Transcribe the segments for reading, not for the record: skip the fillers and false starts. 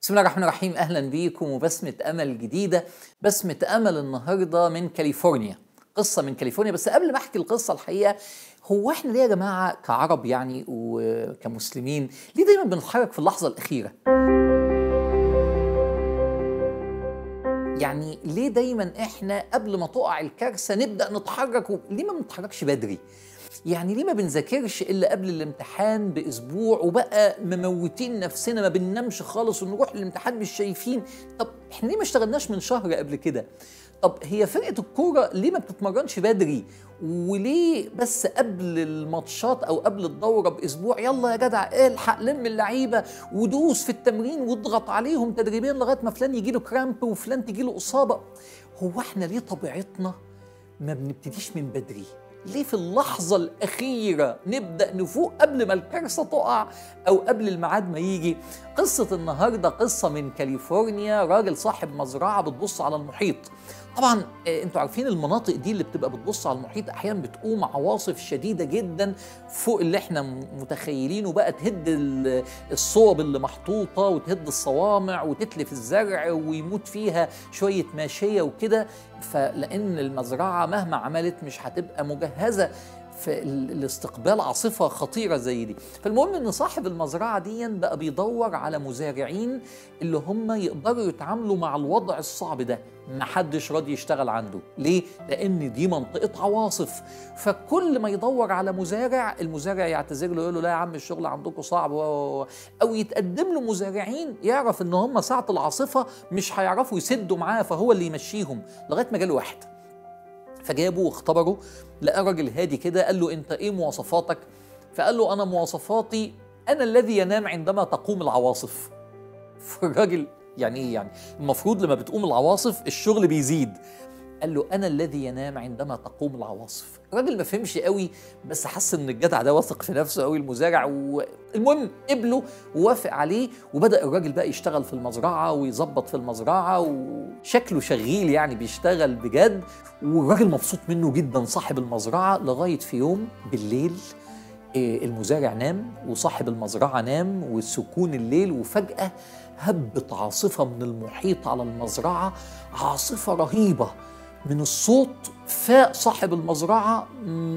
بسم الله الرحمن الرحيم. أهلا بيكم وبسمة أمل جديدة. بسمة أمل النهاردة من كاليفورنيا، قصة من كاليفورنيا. بس قبل ما أحكي القصة الحقيقة، هو إحنا ليه يا جماعة كعرب يعني وكمسلمين ليه دايما بنتحرك في اللحظة الأخيرة؟ يعني ليه دايما إحنا قبل ما تقع الكارثة نبدأ نتحرك ليه ما بنتحركش بدري؟ يعني ليه ما بنذاكرش إلا قبل الامتحان بأسبوع وبقى مموتين نفسنا ما بننامش خالص ونروح الامتحان مش شايفين؟ طب احنا ليه ما اشتغلناش من شهر قبل كده؟ طب هي فرقة الكورة ليه ما بتتمرنش بدري؟ وليه بس قبل الماتشات أو قبل الدورة بأسبوع يلا يا جدع الحق لم اللعيبة ودوس في التمرين واضغط عليهم تدريبيا لغاية ما فلان يجيله كرامب وفلان تجيله إصابة؟ هو احنا ليه طبيعتنا ما بنبتديش من بدري؟ ليه في اللحظة الأخيرة نبدأ نفوق قبل ما الكارثة تقع أو قبل الميعاد ما يجي؟ قصة النهاردة قصة من كاليفورنيا، راجل صاحب مزرعة بتبص على المحيط. طبعا انتوا عارفين المناطق دي اللي بتبقى بتبص على المحيط احيانا بتقوم عواصف شديدة جدا فوق اللي احنا متخيلينه، بقى تهد الصوب اللي محطوطة وتهد الصوامع وتتلف الزرع ويموت فيها شوية ماشية وكده. فلأن المزرعة مهما عملت مش هتبقى مجهزة في الاستقبال عاصفة خطيرة زي دي. فالمهم ان صاحب المزرعة دي بقى بيدور على مزارعين اللي هم يقدروا يتعاملوا مع الوضع الصعب ده. محدش راضي يشتغل عنده. ليه؟ لان دي منطقة عواصف. فكل ما يدور على مزارع، المزارع يعتذر له يقول له لا يا عم الشغل عندكم صعب، او يتقدم له مزارعين يعرف ان هم ساعة العاصفة مش هيعرفوا يسدوا معاه فهو اللي يمشيهم. لغاية ما جاله واحد فجابه واختبره، لقى راجل هادي كده، قال له انت ايه مواصفاتك؟ فقال له انا مواصفاتي انا الذي ينام عندما تقوم العواصف. فالراجل يعني ايه يعني؟ المفروض لما بتقوم العواصف الشغل بيزيد. قال له انا الذي ينام عندما تقوم العواصف. الراجل ما فهمش قوي بس حس ان الجدع ده واثق في نفسه قوي المزارع، المهم قبله ووافق عليه. وبدا الراجل بقى يشتغل في المزرعه ويظبط في المزرعه وشكله شغيل يعني بيشتغل بجد، والراجل مبسوط منه جدا صاحب المزرعه. لغايه في يوم بالليل المزارع نام وصاحب المزرعه نام وسكون الليل، وفجاه هبت عاصفه من المحيط على المزرعه، عاصفه رهيبه من الصوت. فاق صاحب المزرعة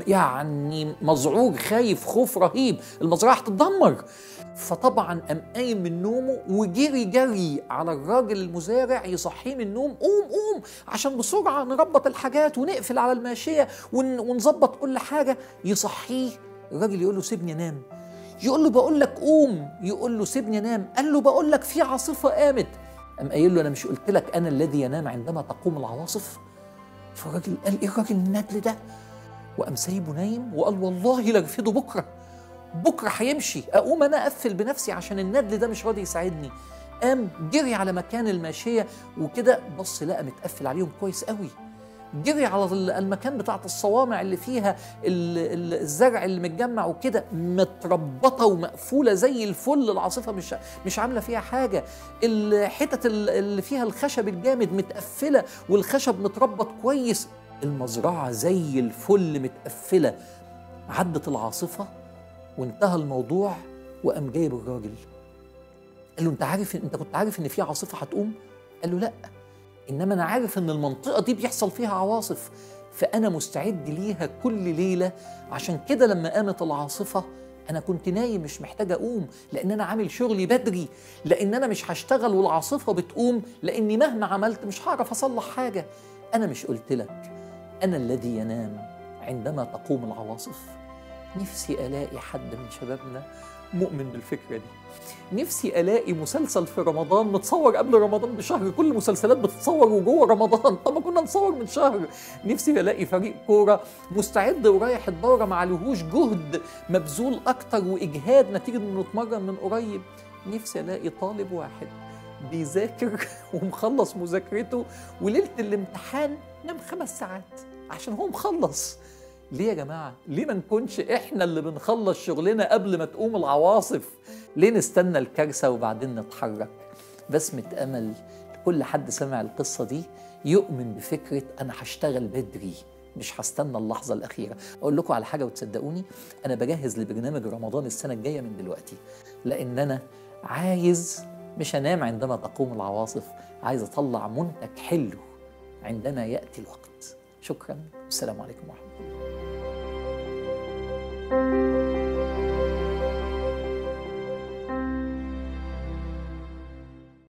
يعني مذعور خايف خوف رهيب، المزرعة هتتدمر. فطبعا قام قايم من نومه وجري جري على الراجل المزارع يصحيه من النوم، قوم قوم عشان بسرعة نربط الحاجات ونقفل على الماشية ونظبط كل حاجة. يصحيه الراجل يقول له سيبني انام، يقول له بقول لك قوم، يقول له سيبني انام، قال له بقول لك في عاصفة قامت. قام قايل له انا مش قلت لك انا الذي ينام عندما تقوم العواصف؟ فالراجل قال ايه الراجل الندل ده؟ وقام سايبه نايم وقال والله لرفضه بكره هيمشي، اقوم انا اقفل بنفسي عشان الندل ده مش راضي يساعدني. قام جري على مكان الماشيه وكده، بص لقى متقفل عليهم كويس قوي. جري على المكان بتاعت الصوامع اللي فيها الزرع اللي متجمع وكده، متربطه ومقفوله زي الفل، العاصفه مش عامله فيها حاجه. الحتت اللي فيها الخشب الجامد متقفله والخشب متربط كويس، المزرعه زي الفل متقفله. عدت العاصفه وانتهى الموضوع. وقام جايب الراجل قال له انت كنت عارف ان في عاصفه هتقوم؟ قال له لا، إنما أنا عارف إن المنطقة دي بيحصل فيها عواصف، فأنا مستعد ليها كل ليلة. عشان كده لما قامت العاصفة أنا كنت نايم مش محتاج أقوم، لأن أنا عامل شغلي بدري، لأن أنا مش هشتغل والعاصفة بتقوم، لأني مهما عملت مش هعرف أصلح حاجة. أنا مش قلت لك أنا الذي ينام عندما تقوم العواصف؟ نفسي ألاقي حد من شبابنا مؤمن بالفكرة دي. نفسي ألاقي مسلسل في رمضان متصور قبل رمضان بشهر، كل المسلسلات بتتصور وجوه رمضان، طب ما كنا نصور من شهر. نفسي ألاقي فريق كورة مستعد ورايح الدورة معلهوش جهد مبذول أكتر وإجهاد نتيجة إنه اتمرن من قريب. نفسي ألاقي طالب واحد بيذاكر ومخلص مذاكرته وليلة الامتحان نام 5 ساعات عشان هو مخلص. ليه يا جماعة؟ ليه ما نكونش إحنا اللي بنخلص شغلنا قبل ما تقوم العواصف؟ ليه نستنى الكارثة وبعدين نتحرك؟ بسمة أمل لكل حد سمع القصة دي يؤمن بفكرة أنا هشتغل بدري، مش هستنى اللحظة الأخيرة. أقول لكم على حاجة وتصدقوني، أنا بجهز لبرنامج رمضان السنة الجاية من دلوقتي، لأن أنا عايز مش هنام عندما تقوم العواصف، عايز أطلع منتج حلو عندما يأتي الوقت. شكرا، والسلام عليكم ورحمة الله.